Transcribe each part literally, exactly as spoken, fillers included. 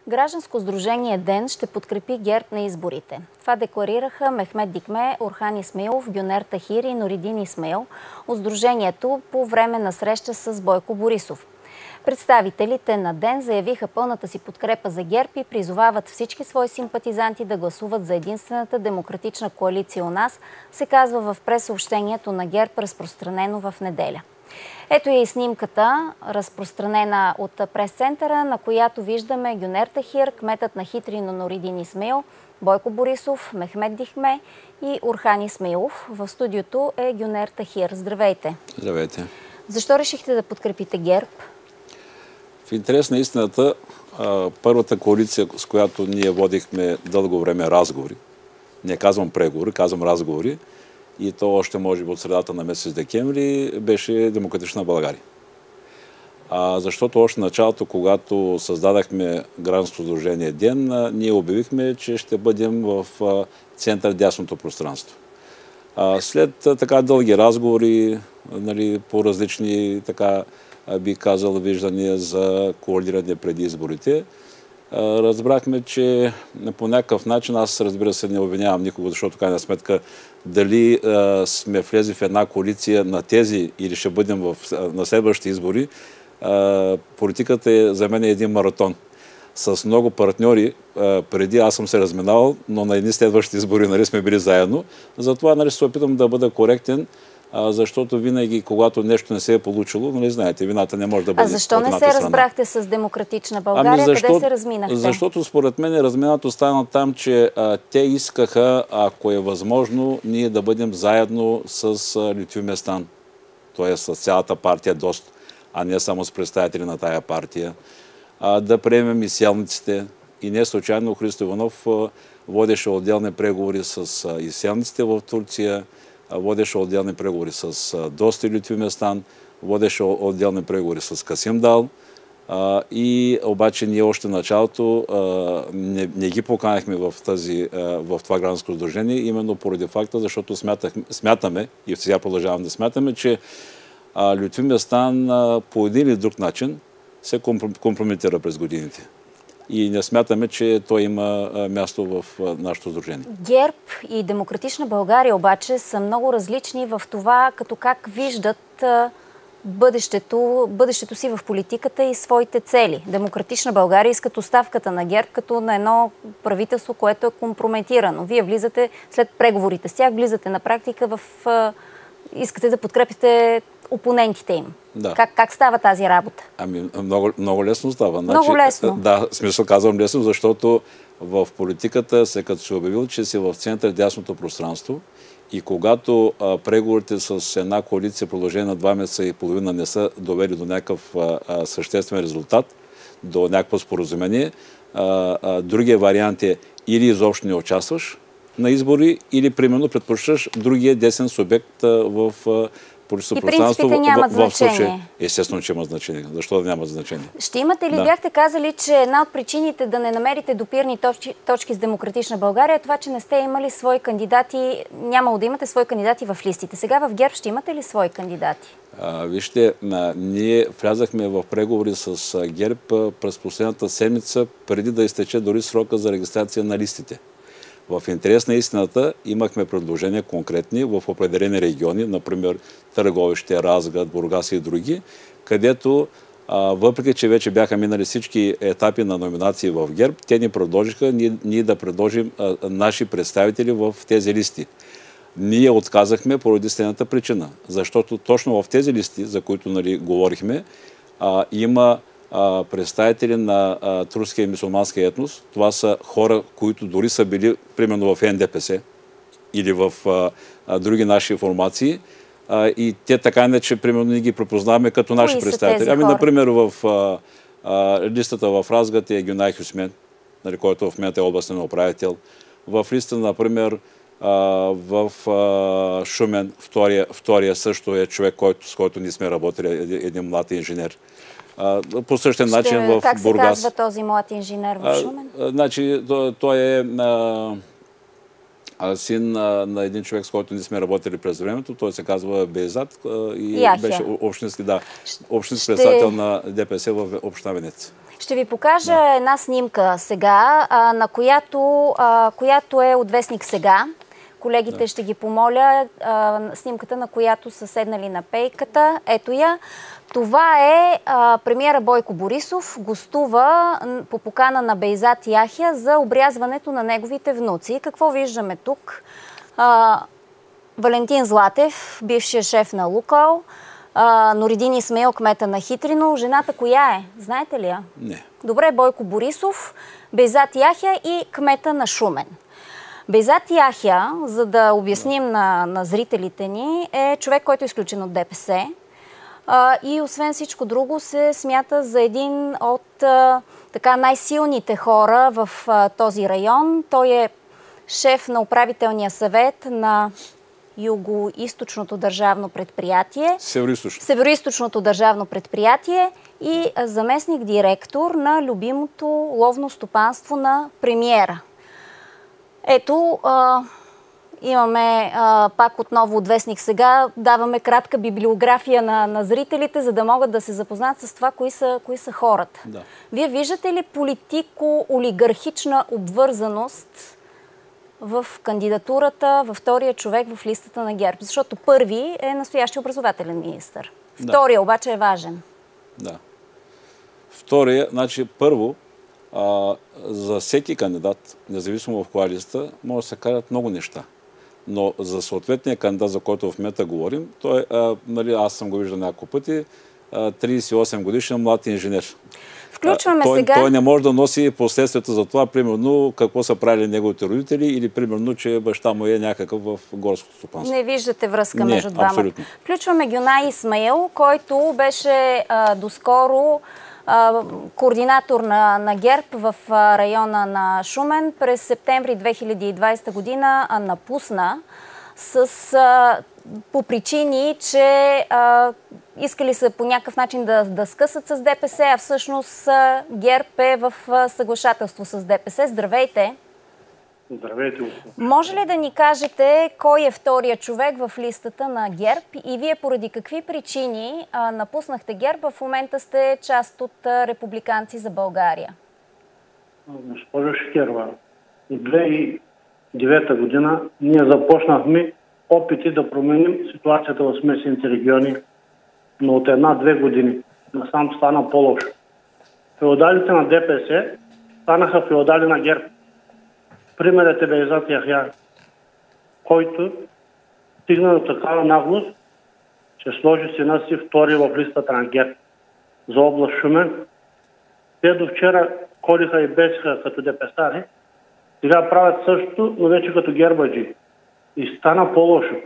Гражданско сдружение ДЕН ще подкрепи ГЕРБ на изборите. Това декларираха Мехмед Дикме, Орхан Исмаилов, Гюнер Тахир и Нуридин Исмаил от сдружението по време на среща с Бойко Борисов. Представителите на ДЕН заявиха пълната си подкрепа за ГЕРБ и призовават всички свои симпатизанти да гласуват за единствената демократична коалиция у нас, се казва в пресъобщението на ГЕРБ, разпространено в неделя. Ето е и снимката, разпространена от прес-центъра, на която виждаме Гюнер Тахир, кметът на Хитрино Нуридин Исмаил, Бойко Борисов, Мехмед Дикме и Орхан Исмаилов. В студиото е Гюнер Тахир. Здравейте! Здравейте! Защо решихте да подкрепите ГЕРБ? В интерес на истината, първата коалиция, с която ние водихме дълго време разговори, не казвам преговори, казвам разговори, и то още може би от средата на месец декември, беше Демократична България. А, защото още началото, когато създадахме гражданско сдружение ДЕН, ние обявихме, че ще бъдем в център дясното пространство. А, след така дълги разговори, нали, по различни, така би казал, виждания за коалиране преди изборите, разбрахме, че по някакъв начин, аз разбира се не обвинявам никого, защото крайна сметка дали а, сме влезли в една коалиция на тези или ще бъдем в, на следващите избори, а, политиката е за мен е един маратон. С много партньори, а, преди аз съм се разминавал, но на едни следващи избори, нали, сме били заедно. Затова, нали, се опитам да бъда коректен, защото винаги, когато нещо не се е получило, нали, знаете, вината не може да бъде. А защо не се разбрахте с Демократична България? Ами защо, къде се разминахте? Защото според мен разминато стана там, че а, те искаха, ако е възможно, ние да бъдем заедно с а, Лютви Местан. Т.е. с цялата партия ДОСТ, а не само с представители на тая партия. А, да приемем и селниците. И не случайно Христо Иванов а, водеше отделни преговори с а, изселниците в Турция, водеше отделни преговори с ДОСТ и Лютви Местан, водеше отделни преговори с Касим Дал. А, и обаче ние още началото а, не, не ги поканахме в, тази, а, в това гражданско сдружение, именно поради факта, защото смятах, смятаме, и сега продължавам да смятаме, че а, Лютви Местан а, по един или друг начин се компрометира през годините. И не смятаме, че той има място в нашето сдружение. ГЕРБ и Демократична България обаче са много различни в това, като как виждат бъдещето, бъдещето си в политиката и своите цели. Демократична България искат оставката на ГЕРБ като на едно правителство, което е компрометирано. Вие влизате, след преговорите с тях, влизате на практика в... искате да подкрепите опонентите им. Да. Как, как става тази работа? Ами много, много лесно става. Много значи, лесно. Да, в смисъл казвам лесно, защото в политиката се като се обявил, че си в център дясното пространство и когато а, преговорите с една коалиция в продължение на два месеца и половина не са довели до някакъв а, а, съществен резултат, до някакво споразумение, а, а, другия вариант е или изобщо не участваш на избори, или примерно предпочиташ другия десен субект а, в а, и принципите нямат в, в значение. Естествено, че има значение. Защо да няма значение? Ще имате ли, да. бяхте казали, че една от причините да не намерите допирни точки, точки с Демократична България е това, че не сте имали свои кандидати, нямало да имате свои кандидати в листите. Сега в ГЕРБ ще имате ли свои кандидати? А, вижте, а, ние влязахме в преговори с а, ГЕРБ през последната седмица, преди да изтече дори срока за регистрация на листите. В интерес на истината имахме предложения конкретни в определени региони, например Търговище, Разград, Бургас и други, където а, въпреки, че вече бяха минали всички етапи на номинации в ГЕРБ, те ни предложиха ние, ние да предложим а, наши представители в тези листи. Ние отказахме поради следната причина, защото точно в тези листи, за които, нали, говорихме, а, има представители на а, турския мюсюлмански етнос. Това са хора, които дори са били примерно в Ен Де Пе Се или в а, а, други наши формации. А, и те така не, че примерно ние ги препознаваме като наши представители. Ами, например, в а, а, листата в Разград е Гюнай Хюсмен, нали, който в момента е областен управител. В листата, например, а, в а, Шумен, втория, втория също е човек, който, с който ние сме работили, един, един млад инженер. Uh, по същия Ще, начин в Бургас. Как се казва този млад инженер в Шумен? Uh, значи, той, той е uh, син uh, на един човек, с който ние сме работили през времето. Той се казва Бейзат uh, и Яхя. Беше общински, да, общински Ще... председател на Де Пе Се в община Венеция. Ще ви покажа да. една снимка сега, а, на която, а, която е от вестник Сега. Колегите да. ще ги помоля, а, снимката на която са седнали на пейката. Ето я. Това е а, премиера Бойко Борисов, гостува по покана на Бейзат Яхя за обрязването на неговите внуци. Какво виждаме тук? А, Валентин Златев, бившия шеф на Лукойл, а, Нуридин Исмаил, кмета на Хитрино. Жената коя е? Знаете ли я? Не. Добре, Бойко Борисов, Бейзат Яхя и кмета на Шумен. Бейзат Яхя, за да обясним на, на зрителите ни, е човек, който е изключен от ДПС. А, и освен всичко друго се смята за един от а, така най-силните хора в а, този район. Той е шеф на управителния съвет на Юго-источното държавно предприятие. Северо-источното. Северо-источното държавно предприятие и заместник директор на любимото ловно стопанство на премиера. Ето, а, имаме а, пак отново от вестник Сега, даваме кратка библиография на, на зрителите, за да могат да се запознат с това, кои са, кои са хората. Да. Вие виждате ли политико-олигархична обвързаност в кандидатурата, във втория човек в листата на ГЕРБ? Защото първи е настоящия образователен министър. Втория да. обаче е важен. Да. Втория, значи първо, а, за всеки кандидат, независимо в коя листа, може да се кажат много неща. Но за съответния кандидат, за който в момента говорим, той, а, нали, аз съм го виждал няколко пъти, а, тридесет и осем годишен млад инженер. Включваме той, сега... той не може да носи последствията за това, примерно, какво са правили неговите родители или, примерно, че баща му е някакъв в горското стопанство. Не виждате връзка не, между двамата. Абсолютно. Включваме Гюнай Исмаил, който беше а, доскоро а, координатор на, на ГЕРБ в а, района на Шумен. През септември две хиляди и двадесета година а, напусна с... А, по причини, че а, искали са по някакъв начин да, да скъсат с ДПС, а всъщност а, ГЕРБ е в а, съглашателство с ДПС. Здравейте! Здравейте! Може ли да ни кажете кой е втория човек в листата на ГЕРБ и вие поради какви причини а, напуснахте ГЕРБ, в момента сте част от а, Републиканци за България? Госпожо Шикерова, в две хиляди и девета година ние започнахме опити да променим ситуацията в смесените региони, но от една-две години насам стана по-лошо. Феодалите на ДПС станаха феодали на ГЕРБ. Примерът е Бейзат Яхя, който стигна до такава наглост, че сложи сина си втори в листата на ГЕРБ за област Шумен. Те до вчера ходиха и бесиха като депесари, сега правят същото, но вече като гербаджи. И стана по-лошо.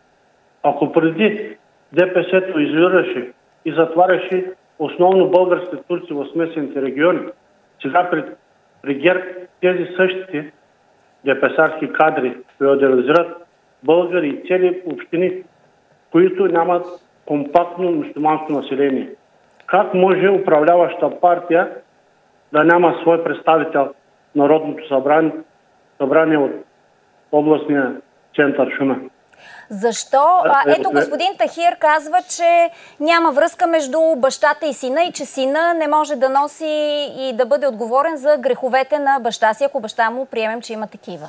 Ако преди ДПС-то извираше и затваряше основно българските турци в смесените региони, сега при, при ГЕРБ тези същите депесарски кадри феодализират българи и цели общини, които нямат компактно мюсюлманско население. Как може управляваща партия да няма свой представител в Народното събрание, събрание от областния център Шумен? Защо? А, ето господин Тахир казва, че няма връзка между бащата и сина и че сина не може да носи и да бъде отговорен за греховете на баща си, ако баща му приемем, че има такива.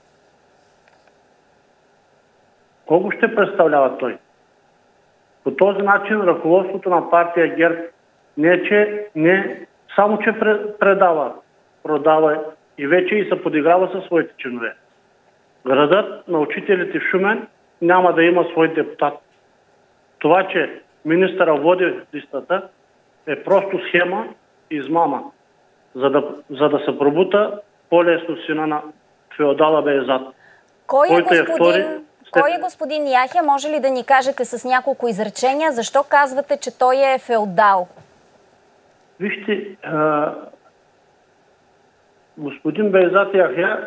Колко ще представлява той? По този начин ръководството на партия ГЕРБ не, че, не само че предава, продава и вече и се подиграва със своите чинове. Градът на учителите в Шумен няма да има свой депутат. Това, че министъра води листата, е просто схема и измама, за да, за да се пробута по-лесно сина на феодала Бейзат. Кой е, господин, е втори... кой е господин Яхя? Може ли да ни кажете с няколко изречения? Защо казвате, че той е феодал? Вижте, а... господин Бейзат Яхя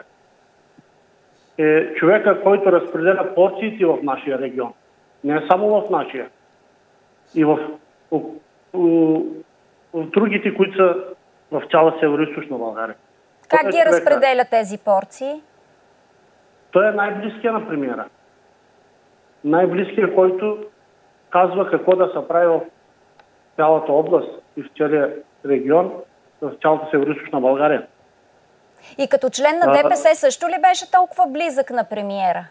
е човека, който разпределя порциите в нашия регион. Не само в нашия. И в, в, в, в другите, които са в цяла Северо-источна България. Как той ги е разпределя тези порции? Той е най-близкият на премиера. Най-близкият, който казва какво да се прави в цялата област и в целия регион, в цялата Североизточна България. И като член на ДПС също ли беше толкова близък на премиера?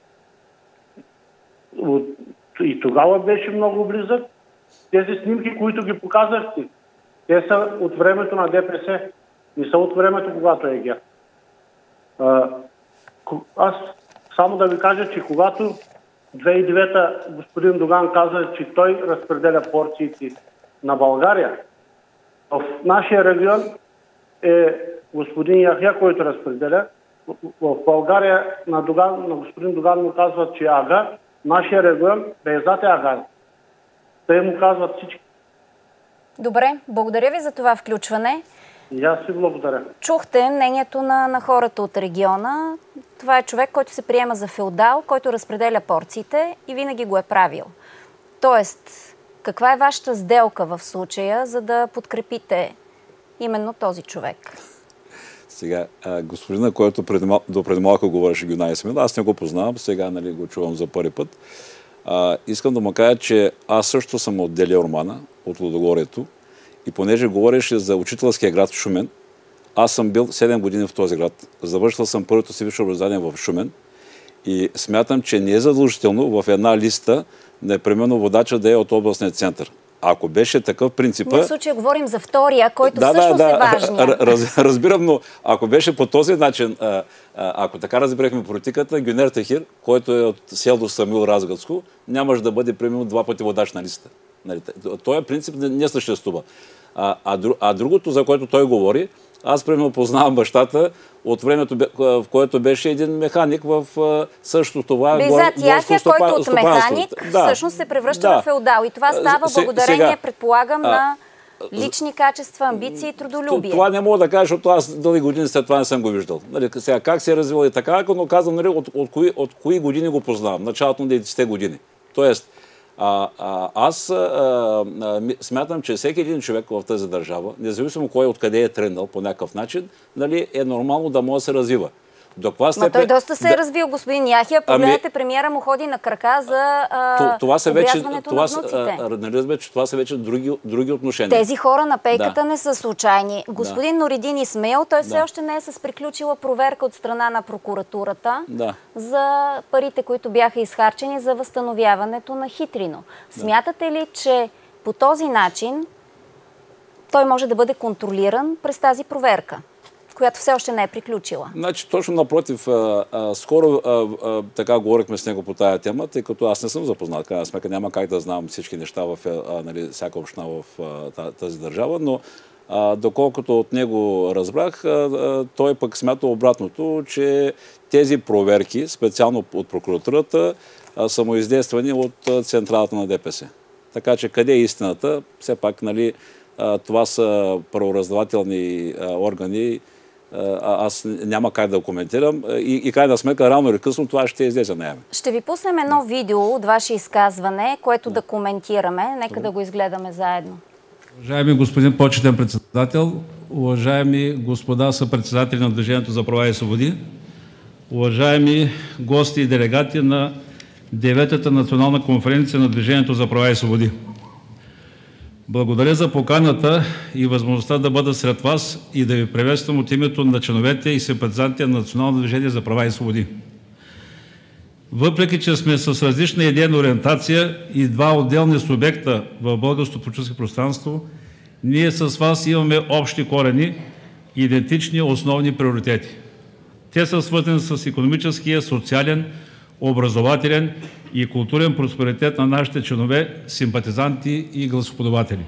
И тогава беше много близък. Тези снимки, които ги показахте, те са от времето на ДПС. Не са от времето, когато е ГЕРБ. Аз само да ви кажа, че когато две хиляди и девета господин Доган каза, че той разпределя порциите на България, в нашия регион е господин Яхя, който разпределя. В България на, Доган, на господин Доган му казват, че ага, нашия регион Бейзат е ага. Те му казват всички. Добре, благодаря ви за това включване. И аз си благодаря. Чухте мнението на, на хората от региона. Това е човек, който се приема за феодал, който разпределя порциите и винаги го е правил. Тоест, каква е вашата сделка в случая, за да подкрепите именно този човек? Сега, господина, който преди мал... до преди малко говореше Гюнай Исмаил, аз не го познавам, сега нали, го чувам за първи път. А, искам да му кажа, че аз също съм от Делиормана, от Лудогорието, и понеже говореше за учителския град Шумен, аз съм бил седем години в този град. Завършил съм първото си висше образование в Шумен и смятам, че не е задължително в една листа непременно водача да е от областния център. Ако беше такъв принципа... Ние в случая говорим за втория, който да, всъщност да, е важния. Раз, разбирам, но ако беше по този начин, а, а, ако така разбирахме политиката, Гюнер Тахир, който е от село Самуил Разградско, нямаше да бъде примерно два пъти водач на листа. Нали? Този принцип не, не съществува. А, а, а другото, за което той говори, аз примерно познавам бащата от времето, в което беше един механик в същото това Бейзат Яхя, който от механик да. всъщност се превръща да. в феодал. И това става благодарение, сега, предполагам, а, на лични качества, амбиции и трудолюбие. Това не мога да кажа, защото аз дълги години след това не съм го виждал. Нали, сега, как се е развил и така, но казвам, нали, от, от, кои, от кои години го познавам. Началото на деветдесетте години. Тоест, А, а, аз а, а, смятам, че всеки един човек в тази държава, независимо кой откъде е тръгнал по някакъв начин, нали, е нормално да може да се развива. До каква степен... Но той доста се да... е развил, господин Яхя. Погледнете, ами... премиера му ходи на крака за а... това са вече, това, на внуците. Нали разбе, че това са вече други, други отношения. Тези хора на пейката да. не са случайни. Господин да. Нуридин Исмаил, той все да. още не е с приключила проверка от страна на прокуратурата да. за парите, които бяха изхарчени за възстановяването на Хитрино. Да. Смятате ли, че по този начин той може да бъде контролиран през тази проверка, която все още не е приключила? Значи, точно напротив, а, а, скоро а, а, така говорихме с него по тая тема, тъй като аз не съм запознат. Крайна сметка няма как да знам всички неща в а, нали, всяка община в а, тази държава, но а, доколкото от него разбрах, а, а, той пък смята обратното, че тези проверки, специално от прокуратурата, а, са му издействани от а, централата на ДПС. Така че къде е истината? Все пак, нали, а, това са правораздавателни а, органи. А, аз няма как да коментирам и, и крайна сметка, рано или късно това ще излезе наяве. Ще ви пуснем едно видео от ваше изказване, което да коментираме. Нека да го изгледаме заедно. Уважаеми господин почетен председател, уважаеми господа съпредседатели на Движението за права и свободи, уважаеми гости и делегати на деветата национална конференция на Движението за права и свободи. Благодаря за поканата и възможността да бъда сред вас и да ви приветствам от името на членовете и симпатизантите на Национално движение за права и свободи. Въпреки че сме с различна идейна ориентация и два отделни субекта в българското политическо пространство, ние с вас имаме общи корени и идентични основни приоритети. Те са свързани с икономическия, социален, образователен и културен просперитет на нашите членове, симпатизанти и гласоподаватели.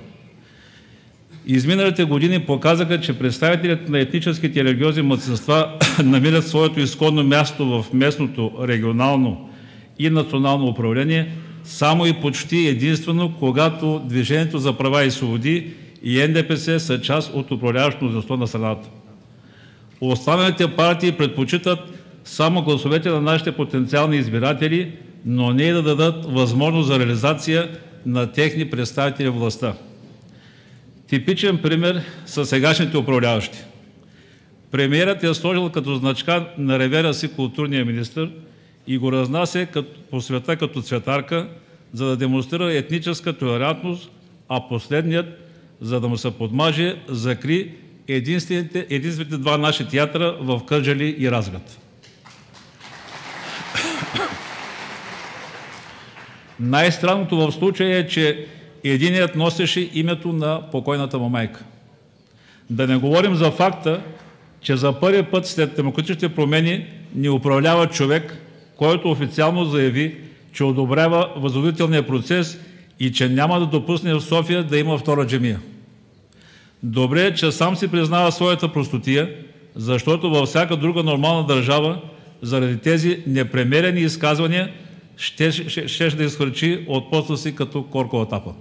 Изминалите години показаха, че представителите на етническите и религиозни малцинства намират своето изходно място в местното, регионално и национално управление само и почти единствено, когато Движението за права и свободи и Ен Де Пе Се са част от управляващото мнозинство на страната. Останалите партии предпочитат само гласовете на нашите потенциални избиратели, но не и да дадат възможност за реализация на техни представители в властта. Типичен пример са сегашните управляващи. Премиерът е сложил като значка на ревера си културния министър и го разнася по света като цветарка, за да демонстрира етническа толерантност, а последният, за да му се подмаже, закри единствените, единствените два наши театъра в Кърджали и Разград. Най-странното в случая е, че единият носеше името на покойната му майка. Да не говорим за факта, че за първи път след демократичните промени ни управлява човек, който официално заяви, че одобрява възродителния процес и че няма да допусне в София да има втора джамия. Добре е, че сам си признава своята простотия, защото във всяка друга нормална държава, заради тези непремерени изказвания, ще, ще, ще да изхвърчи от поста си като коркова тапа.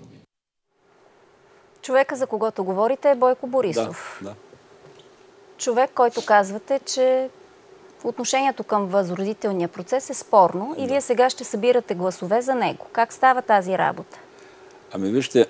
Човека, за когото говорите, е Бойко Борисов. Да, да. Човек, който казвате, че отношението към възродителния процес е спорно и да. Вие сега ще събирате гласове за него. Как става тази работа? Ами вижте,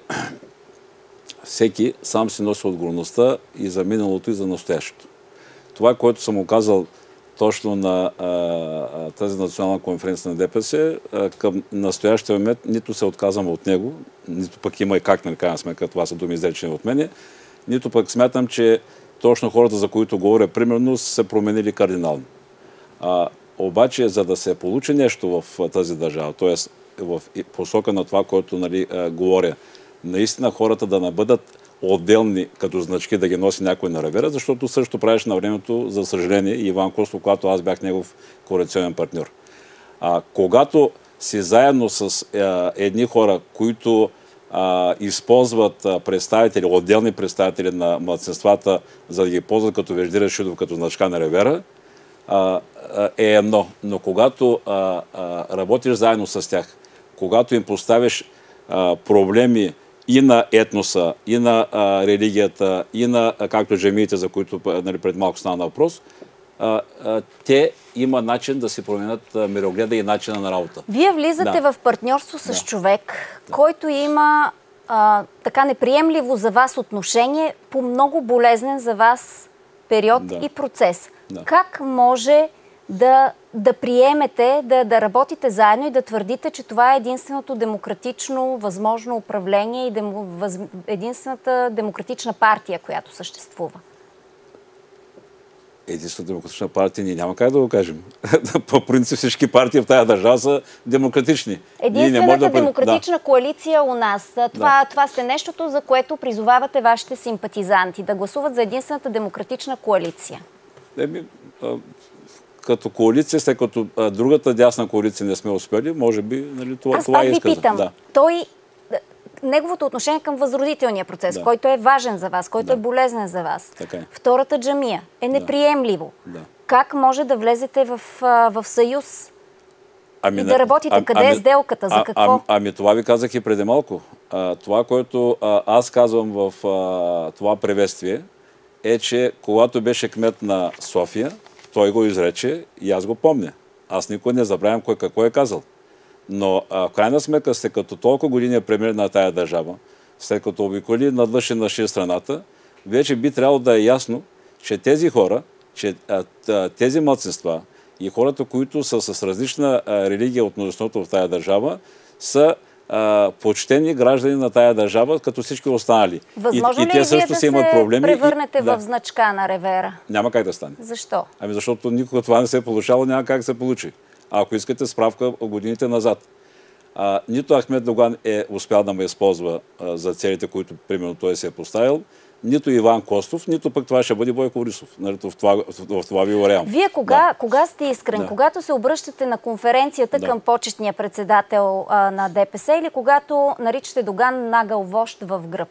всеки сам си носи отговорността и за миналото, и за настоящето. Това, което съм оказал точно на а, тази национална конференция на ДПС, а, към настоящия момент нито се отказвам от него, нито пък има и как, на крайна сметка, това са думи изречени от мене, нито пък смятам, че точно хората, за които говоря, примерно, са се променили кардинално. А, обаче, за да се получи нещо в тази държава, т.е. в посока на това, което нали, а, говоря, наистина хората да не бъдат отделни като значки, да ги носи някой на ревера, защото също правиш на времето, за съжаление, и Иван Костов, когато аз бях негов коалиционен партньор. А, когато си заедно с а, едни хора, които а, използват а, представители, отделни представители на младсинствата, за да ги ползват като Вежди Рашидов, като значка на ревера, а, а, е едно. Но когато а, а, работиш заедно с тях, когато им поставиш а, проблеми и на етноса, и на а, религията, и на, а, както джамиите, за които нали, пред малко стана въпрос, а, а, те има начин да си променят а, мирогледа и начина на работа. Вие влизате да. в партньорство с да. човек, да. който има а, така неприемливо за вас отношение по много болезнен за вас период да. и процес. Да. Как може да, да приемете, да, да работите заедно и да твърдите, че това е единственото демократично възможно управление и демо, въз, единствената демократична партия, която съществува? Единствената демократична партия, ние няма как да го кажем. По принцип всички партии в тази държава са демократични. Единствената да... демократична да. коалиция у нас. Това, да. това сте нещото, за което призовавате вашите симпатизанти да гласуват за единствената демократична коалиция. Еми, а... като коалиция, след като а, другата дясна коалиция не сме успели, може би нали, това, Аз това пак е ви изказа. питам. Да. Той, неговото отношение към възродителния процес, да. който е важен за вас, който да. е болезнен за вас. Така е. Втората джамия е неприемливо. Да. Как може да влезете в, в съюз ами, и да работите? Ами, Къде ами, е сделката? За какво? Ами, ами това ви казах и преди малко. А, това, което а, аз казвам в а, това приветствие, е, че когато беше кмет на София, той го изрече и аз го помня. Аз никой не забравям кой какво е казал. Но а, в крайна сметка, след като толкова години е премиер на тая държава, след като обиколи надлъж и наши страната, вече би трябвало да е ясно, че тези хора, че а, тези малцинства и хората, които са с различна а, религия от мнозинството в тая държава, са а, почтени граждани на тая държава, като всички останали. Възможно и, ли и те вие също да си имат се проблеми, превърнете и, в да. значка на ревера? Няма как да стане. Защо? Ами защото никога това не се е получало, няма как да се получи. А ако искате справка годините назад. А, нито Ахмед Доган е успял да ме използва а, за целите, които примерно той се е поставил, нито Иван Костов, нито пък това ще бъде Бойко Борисов. Нали, в, това, в, в това ви уверявам. Вие кога, да. кога сте искрен? Да. Когато се обръщате на конференцията да. към почетния председател а, на ДПС или когато наричате Доган нагъл вожд в гръб?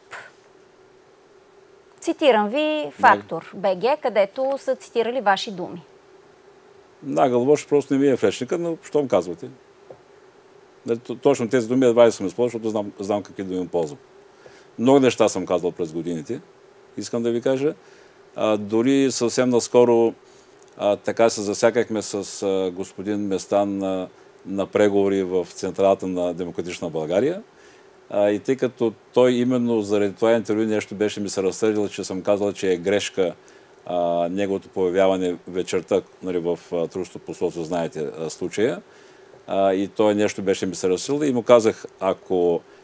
Цитирам ви Фактор БГ, където са цитирали ваши думи. Нагъл вожд просто не ми е в речника, но щом казвате. Точно тези думи едва ли съм използвал, защото знам, знам какви думи ползвам. Много неща съм казал през годините, искам да ви кажа. А, дори съвсем наскоро а, така се засякахме с а, господин Местан на, на преговори в Централата на Демократична България. А, и тъй като той именно заради това интервю нещо беше ми се разсърдил, че съм казал, че е грешка а, неговото появяване вечерта нали, в Трудовото посолство, знаете а, случая. А, и той нещо беше ми се разсърдил и му казах, ако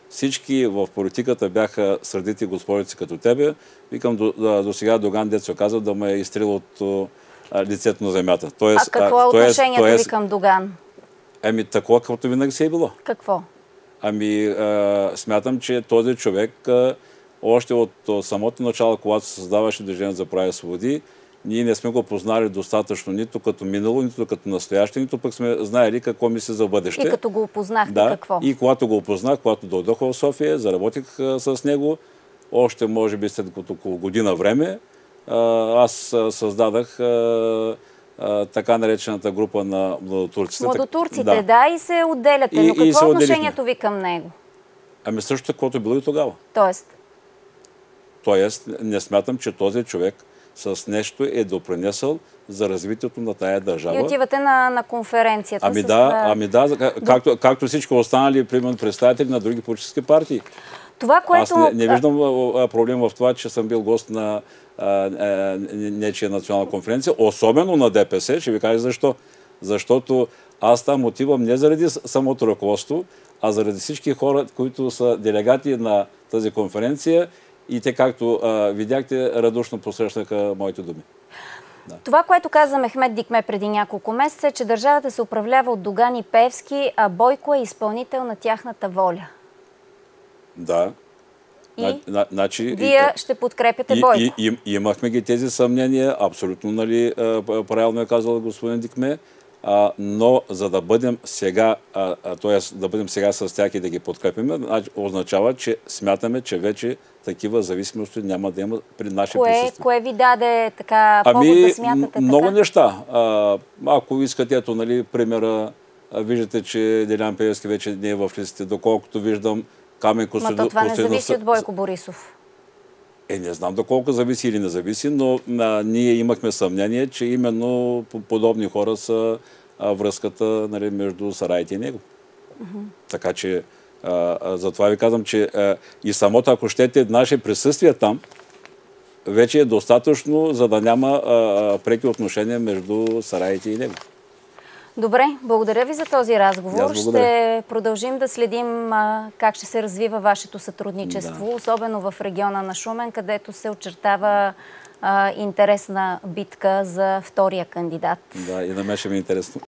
всички в политиката бяха сърдити госпожици като тебе. Викам, до, до сега Доган, дето се казва, да ме е изстрел от а, лицето на земята. Тоест, а какво е отношението тоест, ви към Доган? Ами такова, каквото винаги се е било. Какво? Ами а, смятам, че този човек а, още от самото начало, когато се създаваше Движение за права и свободи, ние не сме го познали достатъчно нито като минало, нито като настояще, нито пък сме знаели какво мисли за бъдеще. И като го опознахте, да, какво? И когато го опознах, когато дойдох в София, заработих а, с него, още може би след около година време, а, аз а, създадах а, а, така наречената група на младотурците. Младотурците, да. да, и се отделяте. И, но какво е отношението отделихме. ви към него? Ами също, каквото е било и тогава. Тоест? Тоест, не смятам, че този човек с нещо е допринесъл за развитието на тая държава. И отивате на, на конференцията. Ами с... да, ами да, както, както всички останали, примерно, представители на други политически партии. Това, което... Аз не, не виждам проблем в това, че съм бил гост на а, а, нечия национална конференция, особено на ДПС. Ще ви кажа защо. Защото аз там отивам не заради самото ръководство, а заради всички хора, които са делегати на тази конференция и те, както а, видяхте, радушно посрещнаха моите думи. Да. Това, което каза Мехмед Дикме преди няколко месеца, е, че държавата се управлява от Доган и Пеевски, а Бойко е изпълнител на тяхната воля. Да. И на, значи, вие ще подкрепяте и, Бойко. И, и, и, имахме ги тези съмнения, абсолютно, нали, правилно е казал господин Дикме, а, но за да бъдем сега, а, а, т.е. да бъдем сега с тях и да ги подкрепим, означава, че смятаме, че вече такива зависимости няма да има при наши кое, присъствия. Кое ви даде така повод ами, да смятате много така? неща. А, ако искате, ето, нали, примера, а, виждате, че Делян Пеевски вече не е в листите, доколкото виждам Камен Костадинов. Но това не зависи от Бойко Борисов. Е, не знам доколко зависи или не зависи, но а, ние имахме съмнение, че именно подобни хора са а, връзката, нали, между Сараите и него. Uh-huh. Така че а, а, затова ви казвам, че а, и самото, ако щете, наше присъствие там вече е достатъчно, за да няма а, а, преки отношения между Сараите и него. Добре, благодаря ви за този разговор. Ще продължим да следим а, как ще се развива вашето сътрудничество, да. Особено в региона на Шумен, където се очертава а, интересна битка за втория кандидат. Да, и на мен ще ми е интересно.